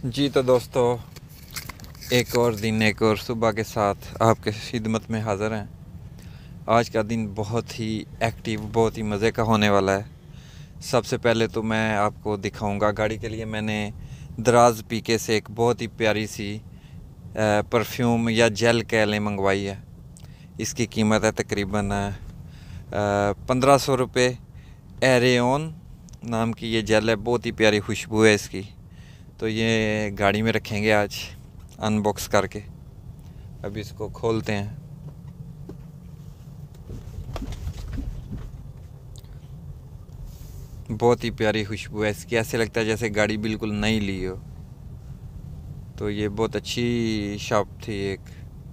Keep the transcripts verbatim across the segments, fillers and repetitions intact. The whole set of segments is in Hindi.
जी तो दोस्तों, एक और दिन एक और सुबह के साथ आपके खिदमत में हाज़िर हैं। आज का दिन बहुत ही एक्टिव, बहुत ही मज़े का होने वाला है। सबसे पहले तो मैं आपको दिखाऊंगा, गाड़ी के लिए मैंने दराज पीके से एक बहुत ही प्यारी सी परफ्यूम या जेल कह लें मंगवाई है। इसकी कीमत है तकरीबन पंद्रह सौ रुपये। एरेन नाम की ये जेल है, बहुत ही प्यारी खुशबू है इसकी। तो ये गाड़ी में रखेंगे आज अनबॉक्स करके। अभी इसको खोलते हैं। बहुत ही प्यारी खुशबू है इसकी, ऐसे लगता है जैसे गाड़ी बिल्कुल नई ली हो। तो ये बहुत अच्छी शॉप थी एक।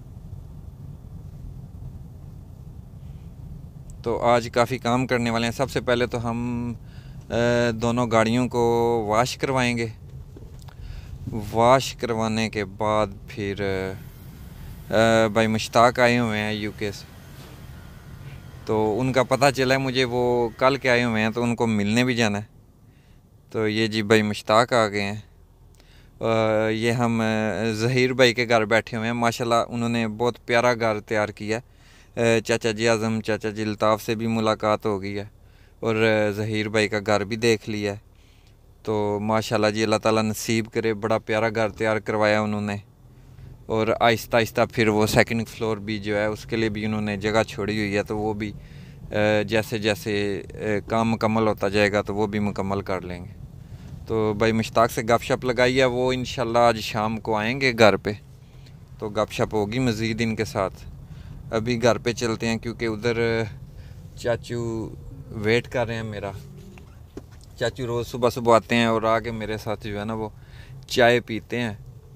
तो आज काफ़ी काम करने वाले हैं। सबसे पहले तो हम दोनों गाड़ियों को वॉश करवाएंगे। वॉश करवाने के बाद फिर भाई मुश्ताक आए हुए हैं यूके से, तो उनका पता चला है मुझे, वो कल के आए हुए हैं तो उनको मिलने भी जाना है। तो ये जी भाई मुश्ताक आ गए हैं। ये हम ज़हीर भाई के घर बैठे हुए हैं। माशाल्लाह उन्होंने बहुत प्यारा घर तैयार किया है। चाचा जी आज़म, चाचा जी अल्ताफ़ से भी मुलाकात हो गई है और ज़हीर भाई का घर भी देख लिया है। तो माशाल्लाह जी, अल्लाह ताला नसीब करे, बड़ा प्यारा घर तैयार करवाया उन्होंने। और आहिस्ता आहिस्ता फिर वो सेकंड फ्लोर भी जो है उसके लिए भी उन्होंने जगह छोड़ी हुई है। तो वो भी जैसे जैसे काम मुकम्मल होता जाएगा तो वो भी मुकम्मल कर लेंगे। तो भाई मुश्ताक से गपशप लगाई है, वो इंशाल्लाह आज शाम को आएंगे घर पे, तो गपशप होगी मज़ीद इनके साथ। अभी घर पे चलते हैं क्योंकि उधर चाचू वेट कर रहे हैं मेरा। चाचू रोज़ सुबह सुबह आते हैं और आके मेरे साथ जो है ना वो चाय पीते हैं।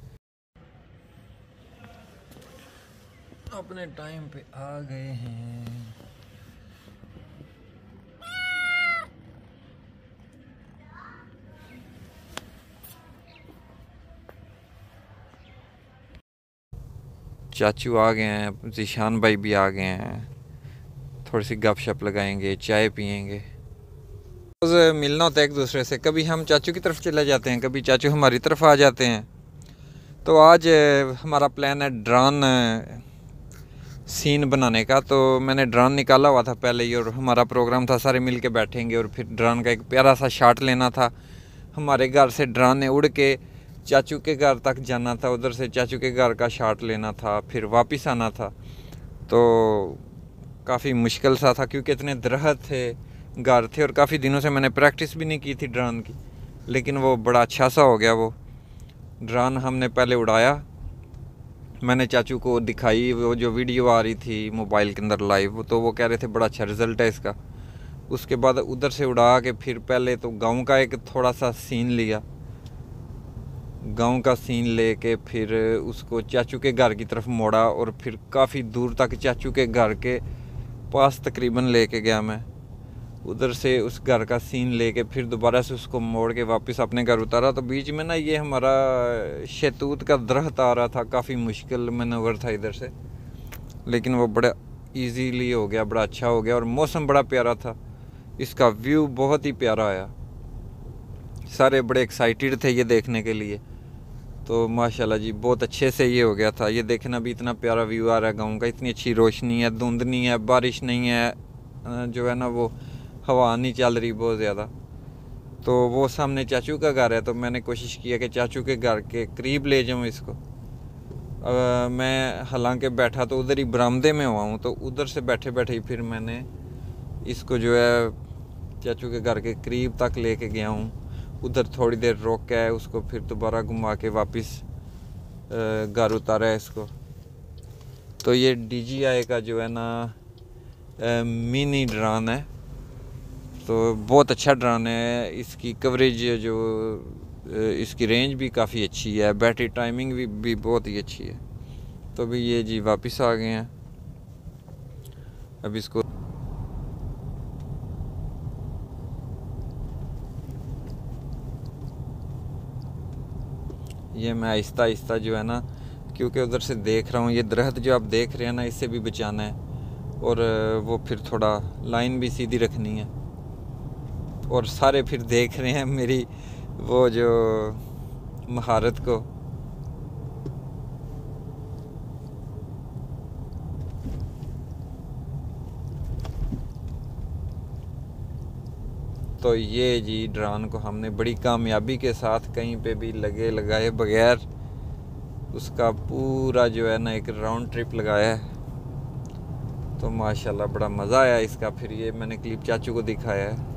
अपने टाइम पे आ गए हैं। चाचू आ गए हैं, ज़ीशान भाई भी आ गए हैं। थोड़ी सी गपशप लगाएंगे, चाय पियेंगे। रोज़ मिलना होता है एक दूसरे से। कभी हम चाचू की तरफ चले जाते हैं, कभी चाचू हमारी तरफ आ जाते हैं। तो आज हमारा प्लान है ड्रोन सीन बनाने का। तो मैंने ड्रोन निकाला हुआ था पहले ही, और हमारा प्रोग्राम था सारे मिल के बैठेंगे और फिर ड्रोन का एक प्यारा सा शॉट लेना था। हमारे घर से ड्रोन ने उड़ के चाचू के घर तक जाना था, उधर से चाचू के घर का शॉट लेना था, फिर वापस आना था। तो काफ़ी मुश्किल सा था क्योंकि इतने दरख्त थे, घर थे, और काफ़ी दिनों से मैंने प्रैक्टिस भी नहीं की थी ड्रोन की। लेकिन वो बड़ा अच्छा सा हो गया। वो ड्रोन हमने पहले उड़ाया, मैंने चाचू को दिखाई वो जो वीडियो आ रही थी मोबाइल के अंदर लाइव, तो वो कह रहे थे बड़ा अच्छा रिज़ल्ट है इसका। उसके बाद उधर से उड़ा के फिर पहले तो गांव का एक थोड़ा सा सीन लिया। गांव का सीन लेके फिर उसको चाचू के घर की तरफ मोड़ा और फिर काफ़ी दूर तक चाचू के घर के पास तकरीबन लेके गया मैं। उधर से उस घर का सीन लेके फिर दोबारा से उसको मोड़ के वापस अपने घर उतारा। तो बीच में ना ये हमारा शहतूत का दरख्त आ रहा था, काफ़ी मुश्किल मैनूवर था इधर से, लेकिन वो बड़ा इजीली हो गया, बड़ा अच्छा हो गया। और मौसम बड़ा प्यारा था, इसका व्यू बहुत ही प्यारा आया। सारे बड़े एक्साइटेड थे ये देखने के लिए। तो माशाल्लाह जी बहुत अच्छे से ये हो गया था। ये देखना भी इतना प्यारा व्यू आ रहा है गाँव का, इतनी अच्छी रोशनी है, धुंध नहीं है, बारिश नहीं है, जो है ना वो हवा नहीं चल रही बहुत ज़्यादा। तो वो सामने चाचू का घर है, तो मैंने कोशिश किया कि चाचू के घर के करीब ले जाऊँ इसको। आ, मैं हालांकि बैठा तो उधर ही बरामदे में हुआ हूँ, तो उधर से बैठे बैठे ही फिर मैंने इसको जो है चाचू के घर के करीब तक लेके गया हूँ। उधर थोड़ी देर रोक के उसको फिर दोबारा घुमा के वापस घर उतारा है इसको। तो ये डी जी आई का जो है ना मिनी ड्रोन है, तो बहुत अच्छा ड्रोन है। इसकी कवरेज जो इसकी रेंज भी काफ़ी अच्छी है, बैटरी टाइमिंग भी, भी बहुत ही अच्छी है। तो अभी ये जी वापस आ गए हैं। अब इसको ये मैं आहिस्ता आहिस्ता जो है ना, क्योंकि उधर से देख रहा हूँ, ये दरख्त जो आप देख रहे हैं ना, इससे भी बचाना है। और वो फिर थोड़ा लाइन भी सीधी रखनी है। और सारे फिर देख रहे हैं मेरी वो जो महारत को। तो ये जी ड्रोन को हमने बड़ी कामयाबी के साथ कहीं पे भी लगे लगाए बगैर उसका पूरा जो है ना एक राउंड ट्रिप लगाया है। तो माशाल्लाह बड़ा मज़ा आया इसका। फिर ये मैंने क्लिप चाचू को दिखाया है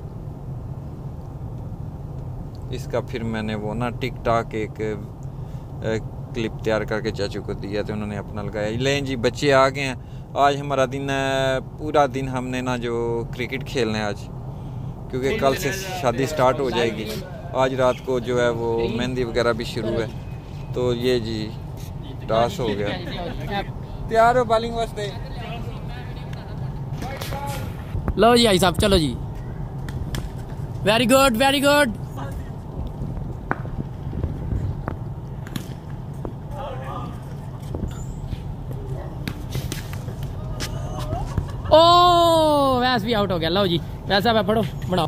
इसका। फिर मैंने वो ना टिक टाक एक क्लिप तैयार करके चाचू को दिया तो उन्होंने अपना लगाया। लें जी बच्चे आ गए हैं। आज हमारा दिन है, पूरा दिन हमने ना जो क्रिकेट खेलना है आज, क्योंकि कल से शादी स्टार्ट हो जाएगी। आज रात को जो है वो मेहंदी वगैरह भी शुरू है। तो ये जी टॉस हो गया। तैयार हो बॉलिंग वास्ते? लो जी भाई साहब, चलो जी। Very good very good. ओ वैस भी आउट हो गया। लो जी वैसा है, पढ़ो बनाओ।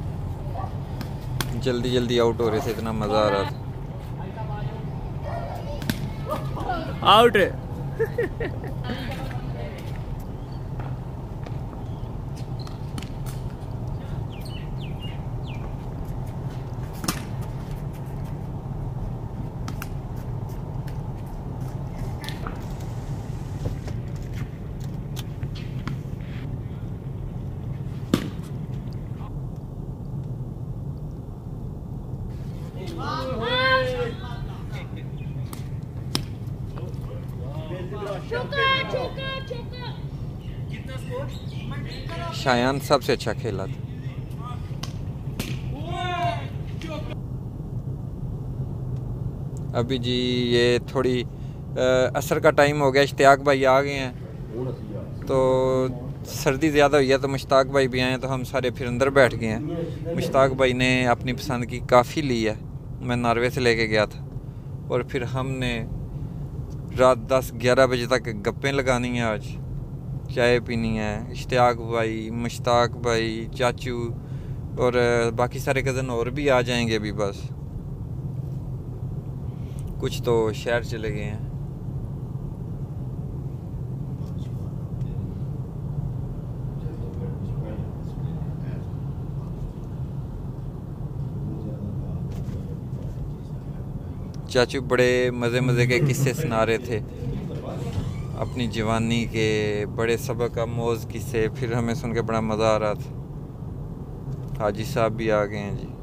जल्दी जल्दी आउट हो रहे थे, इतना मजा आ रहा था। आउट। शायान सबसे अच्छा खेला था। अभी जी ये थोड़ी असर का टाइम हो गया, इश्तियाक भाई आ गए हैं। तो सर्दी ज़्यादा हुई है तो मुश्ताक भाई भी आए हैं, तो हम सारे फिर अंदर बैठ गए हैं। मुश्ताक भाई ने अपनी पसंद की काफ़ी ली है, मैं नॉर्वे से लेके गया था। और फिर हमने रात दस ग्यारह बजे तक गप्पें लगानी है, आज चाय पीनी है। इश्तियाक भाई, मुश्ताक भाई, चाचू और बाकी सारे कज़न और भी आ जाएंगे अभी। बस कुछ तो शहर चले गए हैं। चाचू बड़े मज़े मज़े के किस्से सुना रहे थे अपनी जवानी के, बड़े सबक आमोज़ किस्से। फिर हमें सुन के बड़ा मज़ा आ रहा था। हाजी साहब भी आ गए हैं जी।